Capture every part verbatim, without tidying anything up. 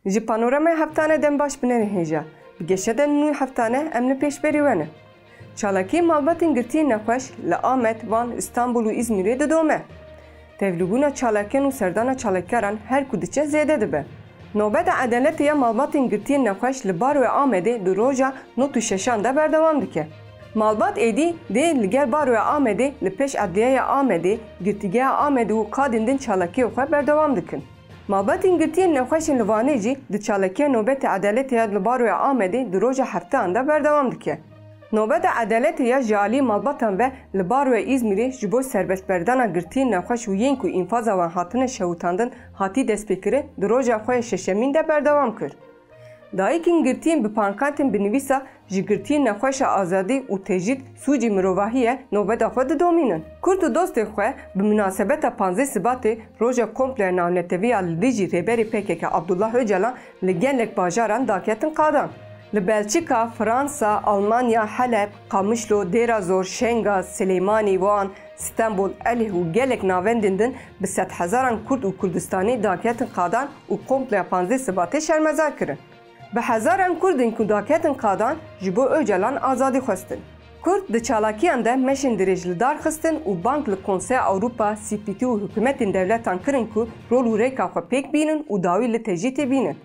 Ji panorama heftane dem baş binerin hêja. Bi geşeden nû heftane em li pêşberî we ne. Çalakî malbatên girtiyên nexweş li Amed, Van, İstanbul û İzmîrê didome. Tevlîbûna çalakên û serdana çalakkaran her ku diçe zêde dibe. Nobeta edaletê ya malbatên girtiyên nexweş li Baroya Amedê di roja nod û şeşan de berdewam dike. Malbat êdî dê li gel Baroya Amedê li pêş Edliyeya Amedê, girtîgeha Amedê û kadên din çalakiyê xwe berdewam dikin. Malbatên girtiyên nexweşên li Vanê jî di çalakiya nobeta edaletê ya li Baroya Amedê di roja hefteyan de berdewam dike. Nobeta edaletê ya ji aliyê malbatan ve li Baroya İzmîrê ji bo serbestberdana girtiyên nexweş û yên ku înfaza wan hatine şewitandin hatî destpêkirin di roja xwe ya şeşemîn de berdewam kir. Dayîkên girtiyên bi pankantên binivîsa ji girtiyên nexweşa azadî û têjîd sûcî mirovahiyê nobeta xwe didomînin. Kurd û dostê xwe bi münasebeta panzê Sibatê roja kompleya navneteviya li dijî rêberê P K K Abdullah Öcalan li gelek bajaran daketin qadan. Li Belçika, Fransa, Almanya, Heleb, Qamişlo, Dêrazor, Şenga, Silêmanî, Van, İstanbul, Elih û gelek navendên din bi sed hezaran Kurd û Kurdistanî daketin qadan û kompleya panzê Sibatê şermezar kirin. Bi hezaran Kurdên ku daketin qadan ji bo Öcalan azadî xwestin. Kurd di çalakiyan de meşên dirêj li dar xistin û bank li Konseya Ewropa, C P T û hikûmetên devletan kirin ku rol û rêka xwe pêk bînin û dawî li tejî tê bînin.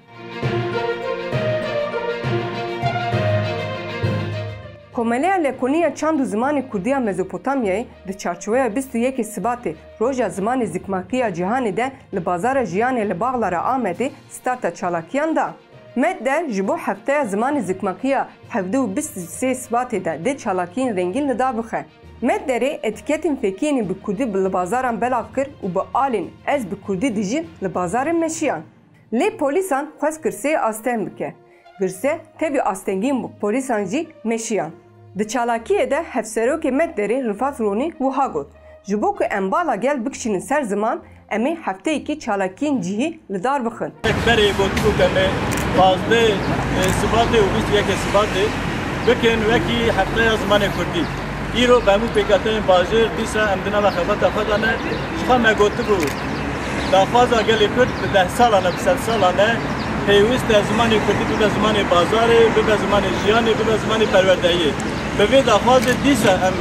Komeleya Lekoniya çand û zimanê Kurdiya Mezopotamyayê di çarçoveya bîst û yekê Sibatê roja zimanê zikmakiya cîhanê de li bazara jiyanê li Baxlara Amedê starta çalakiyan da. Med de ji bo hefteya zimanê zikmakiya hevdê û bîst û sê Sibatê de dê çalakiyên rengîn li da bixe. Med derê etiketên fêkiyên bi Kurdî li bazaran belav kir û bi alên ez bi Kurdî dijî li bazarên meşiyan. Lê polîsan xwest girseyê asteng bike. Girse tevî astengîn polîsan jî meşiyan. Di çalakiyê de hevserokê Med derê Rifat Ronî wiha got. Ji bo ku em bala gel bikişînin ser ziman, em ê hefteyekî çalakiyên cihî li dar bixin. Berê gotuk em ê pazdê Sibatê û bîst û yekê Sibatê bikin wekî hefteya zimanê Kurdî. Îro bi hemû pêkhateyên bajêr dîsa em di nava xebata xwe de ne ji xwe me gotibû daxwaza gelê Kurd bi deh salan e bi sed salan e pêwîst e zimanê Kurdî bibe zimanê bazarê, bibe zimanê jiyanê, bibe zimanê perwerdeyê. Bi vê daxwazê dîsa em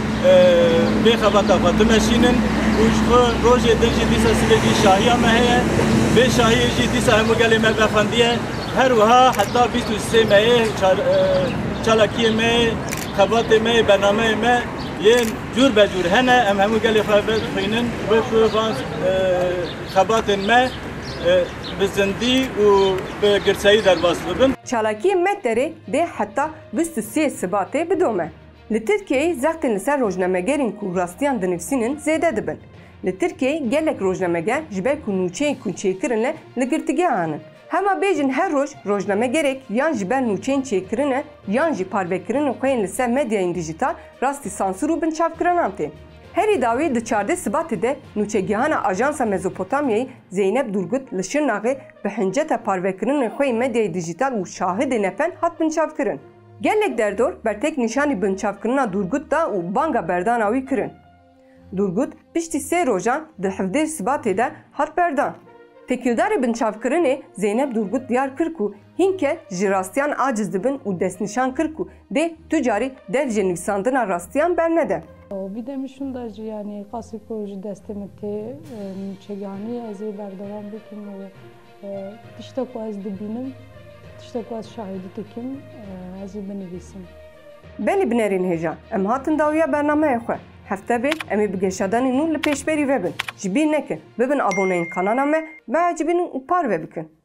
vê xebata xwe dimeşînin û ji xwe rojê din jî dîsa silêdî şahiya me heye. Vê şahiyê jî dîsa hemû gelê me vexwendiye. Her wiha heta bîst û sê meyê çalakiyê me, xebatê me, bernameyê me yên cûr be cûr hene em hemû gelê xwe vedixwînin wê ku van xebatên me bi zindî û bi girseyî derbas bibin. Çalakiyên Med derê dê heta bîst û sê Sibatê bidome. Li Tirkiyeyê zextên li ser rojnamegerên ku rastiyan dinivîsînin zêde dibin. Li Tirkiyeyê gelek rojnameger ji ber ku nûçeyên ku çêkirin li girtîgeha hanin. Hema bêjin her roj rojnamegerek yan ji ber nûçeyên çêkirine yan jî parvekirinên xwe yên li ser medyayên dijîtal rastî sansûr û binçavkiranan tên. Herî dawî di çardê Sibatê de nûçegihana Ajansa Mezopotamyayê Zeynep Durgut li Şirnexê bi hinceta parvekirinên xwe yên medyayê dijîtal û şahidê nefen hat binçavkirin. Gelek derdor bertek nîşanî binçavkirina Durgut da û banga berdana wî kirin. Durgut piştî sê rojan di hevdê Sibatê de hat berdan. Tekildarê binçavkirinê Zeynep Durgut diyar kir ku hînke ji rastiyan aciz dibin û destnîşan kir ku dê tu carî dev ji nivîsandina rastiyan bernede. Bir de mişin da yani kasiko ji destê tê çeganî ez ê berdewam bikim ve tiştek ku ez dibînim, tiştek ku ez şahîdî dikim ez ê binivîsim. Belê binerên hêja em hatin dawiya bernameyê xwe. Hefte bê em ê bi geşadanê nû li pêşberî vebin. Ji bîr nekin, bibin aboneyên kanala me ve cibînin û par ve bikin.